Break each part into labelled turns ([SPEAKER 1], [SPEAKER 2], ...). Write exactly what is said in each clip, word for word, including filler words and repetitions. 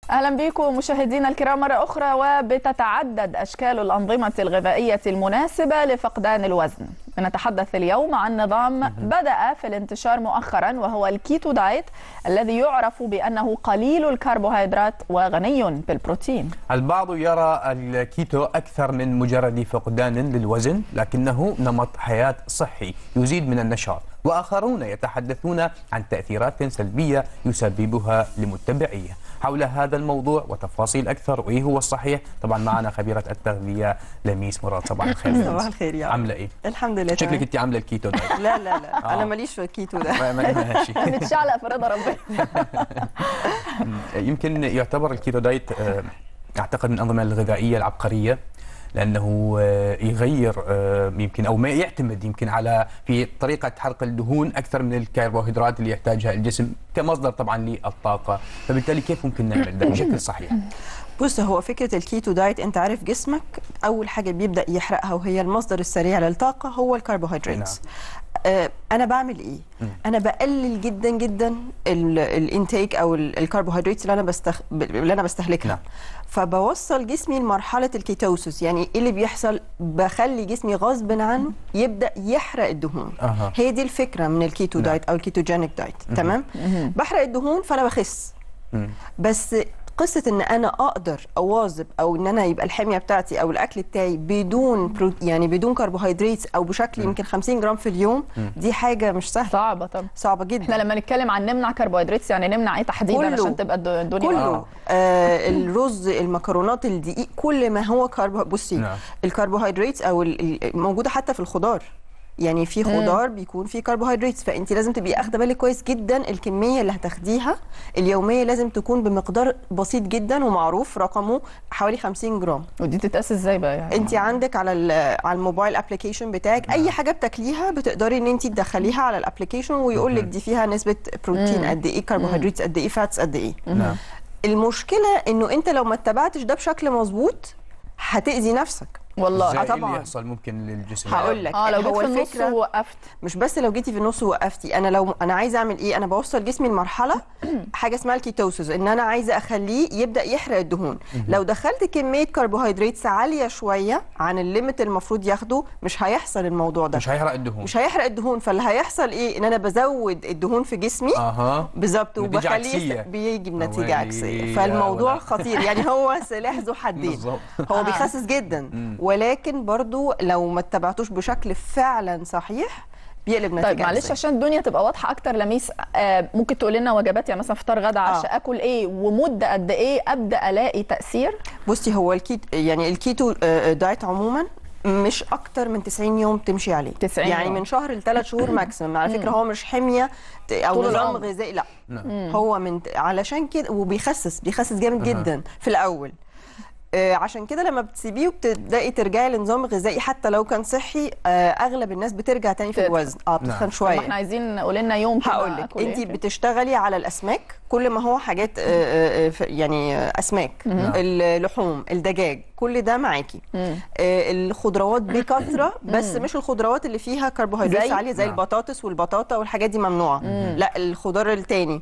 [SPEAKER 1] أهلا بكم مشاهدينا الكرام مرة أخرى. وبتتعدد أشكال الأنظمة الغذائية المناسبة لفقدان الوزن. نتحدث اليوم عن نظام بدأ في الانتشار مؤخرا وهو الكيتو دايت، الذي يعرف بأنه قليل الكربوهيدرات وغني بالبروتين.
[SPEAKER 2] البعض يرى الكيتو أكثر من مجرد فقدان للوزن، لكنه نمط حياة صحي يزيد من النشاط، وآخرون يتحدثون عن تأثيرات سلبية يسببها لمتبعيه. حول هذا الموضوع وتفاصيل أكثر وإيه هو الصحيح، طبعا معنا خبيرة التغذية لميس مراد. صباح الخير.
[SPEAKER 3] صباح الخير يا
[SPEAKER 2] عاملة إيه؟
[SPEAKER 3] الحمد لله.
[SPEAKER 2] شكلك أنت عاملة الكيتو ده.
[SPEAKER 3] لا لا لا آه. أنا ماليش في الكيتو ده.
[SPEAKER 2] ماشي.
[SPEAKER 1] نتشعلق في رضا ربنا.
[SPEAKER 2] يمكن يعتبر الكيتو دايت أعتقد من الأنظمة الغذائية العبقرية، لأنه يغير يمكن أو ما يعتمد يمكن على في طريقة حرق الدهون أكثر من الكربوهيدرات اللي يحتاجها الجسم كمصدر طبعا للطاقة، فبالتالي كيف ممكن نعمل ده بشكل صحيح؟
[SPEAKER 3] بص، هو فكرة الكيتو دايت أنت عارف جسمك أول حاجة بيبدأ يحرقها وهي المصدر السريع للطاقة هو الكربوهيدرات. نعم. آه أنا بعمل إيه؟ م. أنا بقلل جدا جدا الانتيك أو الكربوهيدرات اللي أنا بستخ... اللي أنا بستهلكها. نعم. فبوصل جسمي لمرحلة الكيتوسيس. يعني إيه اللي بيحصل؟ بخلي جسمي غصب عنه يبدأ يحرق الدهون. أه. هي دي الفكرة من الكيتو. نعم. دايت أو الكيتوجينيك دايت. م. تمام؟ م. بحرق الدهون فأنا بخس. م. بس قصة ان انا اقدر اواظب او ان انا يبقى الحمية بتاعتي او الاكل بتاعي بدون برو يعني بدون كربوهيدرات او بشكل يمكن خمسين جرام في اليوم، دي حاجة مش سهلة.
[SPEAKER 1] صعبة طبعا.
[SPEAKER 3] صعبة جدا.
[SPEAKER 1] احنا لما نتكلم عن نمنع كربوهيدرات يعني نمنع ايه تحديدا عشان تبقى الدنيا
[SPEAKER 3] كله آه. آه الرز، المكرونات، الدقيق، كل ما هو كربو. بصي نعم. الكربوهيدرات او موجودة حتى في الخضار. يعني في خضار بيكون فيه كربوهيدرات، فانت لازم تبقي اخده بالك كويس جدا الكميه اللي هتاخديها اليوميه لازم تكون بمقدار بسيط جدا ومعروف رقمه حوالي خمسين جرام.
[SPEAKER 1] ودي تتقاس ازاي بقى؟ يعني
[SPEAKER 3] انت عندك على على الموبايل ابلكيشن بتاعك اي حاجه بتاكليها بتقدري ان انت تدخليها على الابلكيشن ويقول لك دي فيها نسبه بروتين قد ايه، كربوهيدرات قد ايه، فاتس قد ايه. المشكله انه انت لو ما اتبعتش ده بشكل مظبوط هتاذي نفسك.
[SPEAKER 1] والله
[SPEAKER 2] اه طبعا. اللي يحصل ممكن للجسم.
[SPEAKER 3] هقول لك
[SPEAKER 1] اه لو جيت في النص ووقفت.
[SPEAKER 3] مش بس لو جيتي في النص ووقفتي، انا لو انا عايزه اعمل ايه؟ انا بوصل جسمي لمرحله حاجه اسمها الكيتوسيس، ان انا عايزه اخليه يبدا يحرق الدهون. لو دخلت كميه كربوهيدرات عاليه شويه عن الليميت المفروض ياخده مش هيحصل الموضوع ده.
[SPEAKER 2] مش هيحرق الدهون.
[SPEAKER 3] مش هيحرق الدهون، فاللي هيحصل ايه؟ ان انا بزود الدهون في جسمي. اها بالظبط، وبخليه بيجي بنتيجه عكسيه. فالموضوع خطير. يعني هو سلاح ذو حدين. هو بيخسس جدا، ولكن برضه لو ما اتبعتوش بشكل فعلا صحيح بيقلب نتيجه.
[SPEAKER 1] طيب معلش عشان الدنيا تبقى واضحه اكتر لميس، آه ممكن تقول لنا وجبات يعني مثلا فطار غدا عشاء، آه. اكل ايه ومده قد ايه ابدا الاقي تاثير؟
[SPEAKER 3] بصي، هو الكيت يعني الكيتو دايت عموما مش اكتر من تسعين يوم تمشي عليه.
[SPEAKER 1] تسعين
[SPEAKER 3] يعني من شهر لثلاث شهور ماكسيمم. على فكره هو مش حميه او نظام غذائي، لا. مم. هو من علشان كده وبيخسس بيخسس جامد جدا في الاول. آه عشان كده لما بتسيبيه وبتبداي ترجعي لنظام غذائي حتى لو كان صحي، آه اغلب الناس بترجع تاني في الوزن. اه بتتخن شويه.
[SPEAKER 1] طب احنا عايزين قولي لنا يوم كده.
[SPEAKER 3] هقول لك، انت بتشتغلي على الاسماك، كل ما هو حاجات آه آه يعني اسماك، اللحوم، الدجاج، كل ده معاكي. آه الخضروات بكثره، بس مش الخضروات اللي فيها كربوهيدرات عاليه زي البطاطس والبطاطا والحاجات دي ممنوعه. لا، الخضار التاني.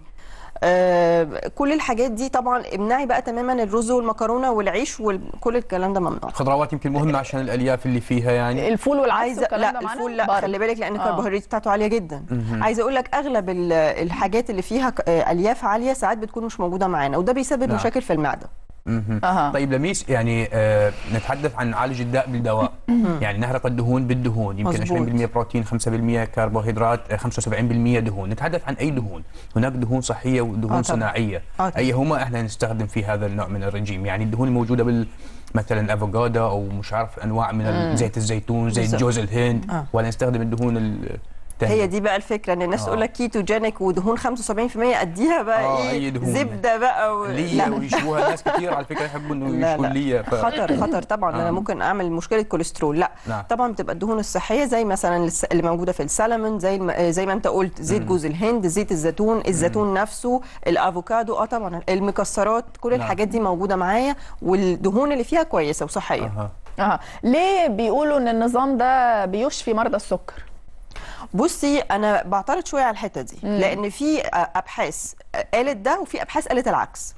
[SPEAKER 3] آه كل الحاجات دي طبعا امنعي بقى تماما. الرز والمكرونه والعيش وكل الكلام ده ممنوع.
[SPEAKER 2] الخضروات يمكن مهمه عشان الالياف اللي فيها، يعني
[SPEAKER 1] الفول والعدس والكلام
[SPEAKER 3] ده. لا الفول لا، خلي بالك لان الكربوهيدرات آه. بتاعته عاليه جدا. عايزه اقول لك اغلب الحاجات اللي فيها الياف عاليه ساعات بتكون مش موجوده معانا، وده بيسبب نعم. مشاكل في المعده.
[SPEAKER 2] أه. طيب لميس، يعني آه نتحدث عن عالج الداء بالدواء. يعني نحرق الدهون بالدهون، يمكن عشرين بالمئة بروتين، خمسة بالمئة كربوهيدرات، خمسة وسبعين بالمئة دهون. نتحدث عن اي دهون؟ هناك دهون صحيه ودهون آه صناعيه. آه ايهما احنا نستخدم في هذا النوع من الرجيم؟ يعني الدهون الموجوده بال مثلا الافوكادو او مش عارف انواع من زيت الزيتون، زيت جوز الهند، آه. ولا نستخدم الدهون ال تاني.
[SPEAKER 3] هي دي بقى الفكره، ان الناس تقول لك كيتوجينيك ودهون خمسة وسبعين بالمئة اديها بقى آه ايه زبده بقى و...
[SPEAKER 2] ليا ويشوها ناس كتير على فكره يحبوا انه يشووا ليا.
[SPEAKER 3] ف... خطر خطر طبعا. آه. انا ممكن اعمل مشكله كوليسترول. لا نعم. طبعا بتبقى الدهون الصحيه زي مثلا اللي موجوده في السلمون، زي الم... زي ما انت قلت زيت مم. جوز الهند، زيت الزيتون، الزيتون مم. نفسه، الافوكادو، اه طبعا المكسرات، كل نعم. الحاجات دي موجوده معايا، والدهون اللي فيها كويسه وصحيه.
[SPEAKER 1] اه اه ليه بيقولوا ان النظام ده بيشفي مرضى السكر؟
[SPEAKER 3] بصي، انا بعترض شويه على الحته دي. مم. لان في ابحاث قالت ده وفي ابحاث قالت العكس.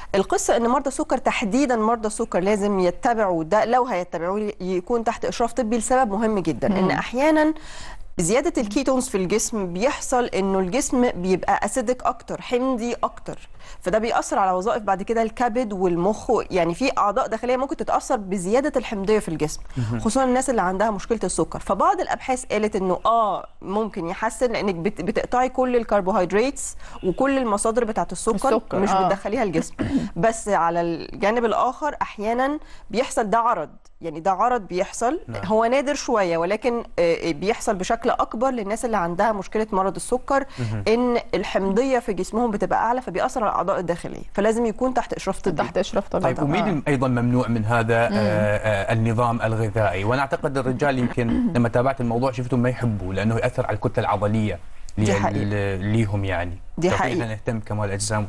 [SPEAKER 3] القصه ان مرضى السكر تحديدا مرضى السكر لازم يتبعوا ده، لو هيتبعوه يكون تحت اشراف طبي لسبب مهم جدا. مم. ان احيانا زياده الكيتونز في الجسم بيحصل انه الجسم بيبقى اسيدك اكتر، حمضي اكتر، فده بيأثر على وظائف بعد كده الكبد والمخ، يعني في اعضاء داخليه ممكن تتاثر بزياده الحمضيه في الجسم، خصوصا الناس اللي عندها مشكله السكر. فبعض الابحاث قالت انه اه ممكن يحسن لانك بتقطعي كل الكربوهيدرات وكل المصادر بتاعه السكر, السكر مش آه. بتدخليها الجسم. بس على الجانب الاخر احيانا بيحصل ده عرض، يعني ده عرض بيحصل. نعم. هو نادر شويه ولكن بيحصل بشكل اكبر للناس اللي عندها مشكله مرض السكر، ان الحمضيه في جسمهم بتبقى اعلى فبيأثر على الاعضاء الداخليه، فلازم يكون تحت اشراف طبي.
[SPEAKER 1] تحت اشراف طبي.
[SPEAKER 2] طيب ومين آه. ايضا ممنوع من هذا آه آه النظام الغذائي؟ وانا اعتقد الرجال يمكن لما تابعت الموضوع شفتهم ما يحبوا لانه ياثر على الكتله العضليه ليهم يعني.
[SPEAKER 3] دي حقيقة.
[SPEAKER 2] نهتم كمال الاجسام.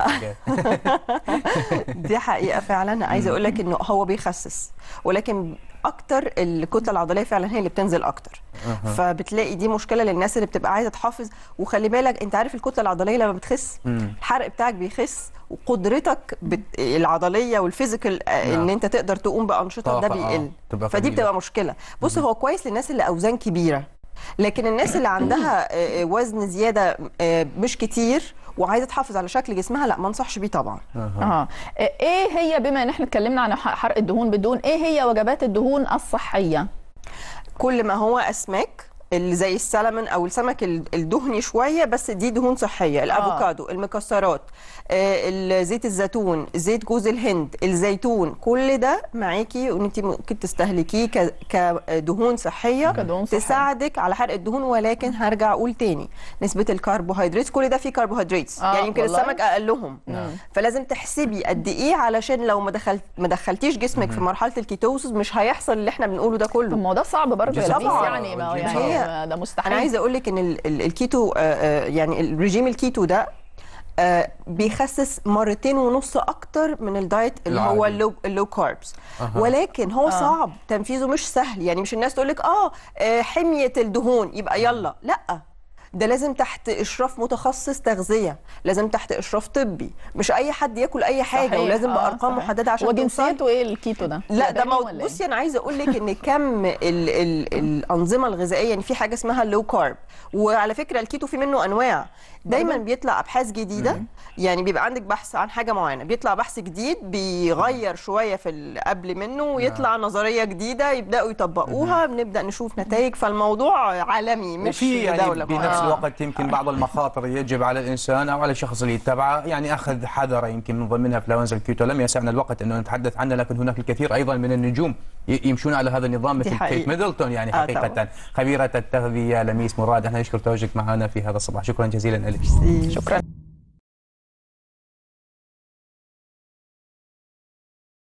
[SPEAKER 3] دي حقيقة فعلا. عايزه اقول لك انه هو بيخسس ولكن اكتر الكتله العضليه فعلا هي اللي بتنزل اكتر. أه. فبتلاقي دي مشكله للناس اللي بتبقى عايزه تحافظ. وخلي بالك انت عارف الكتله العضليه لما بتخس مم. الحرق بتاعك بيخس وقدرتك بت... العضليه والفيزيكال ان انت تقدر تقوم بانشطه ده بيقل. آه. فدي بتبقى مشكله. بص هو كويس للناس اللي اوزان كبيره، لكن الناس اللي عندها وزن زياده مش كتير وعايزه تحافظ على شكل جسمها لا ما انصحش بيه طبعا.
[SPEAKER 1] اه ايه هي، بما ان احنا اتكلمنا عن حرق الدهون بالدهون، ايه هي وجبات الدهون الصحيه؟
[SPEAKER 3] كل ما هو اسماك اللي زي السلمون او السمك الدهني شويه بس دي دهون صحيه، الافوكادو، آه. المكسرات، آه زيت الزيتون، زيت جوز الهند، الزيتون، كل ده معاكي وانت ممكن تستهلكيه كدهون صحيه
[SPEAKER 1] كدهون صحية.
[SPEAKER 3] تساعدك على حرق الدهون. ولكن هرجع اقول تاني نسبه الكربوهيدرات كل ده فيه كربوهيدرات، آه يعني يمكن والله. السمك اقلهم. مم. فلازم تحسبي قد ايه علشان لو ما دخلت ما دخلتيش جسمك مم. في مرحله الكيتوسيس مش هيحصل اللي احنا بنقوله ده كله.
[SPEAKER 1] الموضوع صعب برضه يعني ما يعني ده مستحيل.
[SPEAKER 3] انا عايزه اقول لك ان الكيتو يعني الرجيم الكيتو ده بيخسس مرتين ونص اكتر من الدايت اللي هو اللو, اللو كاربس. أه. ولكن هو آه. صعب تنفيذه، مش سهل. يعني مش الناس تقول لك اه حميه الدهون يبقى يلا، لا ده لازم تحت اشراف متخصص تغذيه، لازم تحت اشراف طبي، مش اي حد ياكل اي حاجه. صحيح. ولازم آه بارقام صحيح. محدده عشان
[SPEAKER 1] وجنسيته ايه الكيتو ده؟
[SPEAKER 3] لا ده موضوع. بصي انا عايزه اقول لك ان كم ال ال الانظمه الغذائيه، يعني في حاجه اسمها اللو كارب، وعلى فكره الكيتو في منه انواع. دايما بيطلع ابحاث جديده. مم. يعني بيبقى عندك بحث عن حاجه معينه، بيطلع بحث جديد بيغير شويه في قبل منه ويطلع نظريه جديده يبداوا يطبقوها، بنبدا نشوف نتائج. فالموضوع عالمي مش
[SPEAKER 2] يعني
[SPEAKER 3] دوله.
[SPEAKER 2] بنفس آه. الوقت يمكن بعض المخاطر يجب على الانسان او على الشخص اللي يتبعه يعني اخذ حذره. يمكن من ضمنها انفلونزا الكيتو، لم يسعنا الوقت انه نتحدث عنه، لكن هناك الكثير ايضا من النجوم يمشون على هذا النظام مثل كيت ميدلتون يعني حقيقه. آه خبيره التغذيه لميس مراد، احنا نشكر تواجدك معنا في هذا الصباح، شكرا جزيلا لك.
[SPEAKER 1] شكرا.